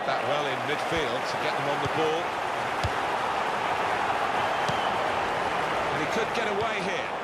read that well in midfield to get them on the ball. And he could get away here.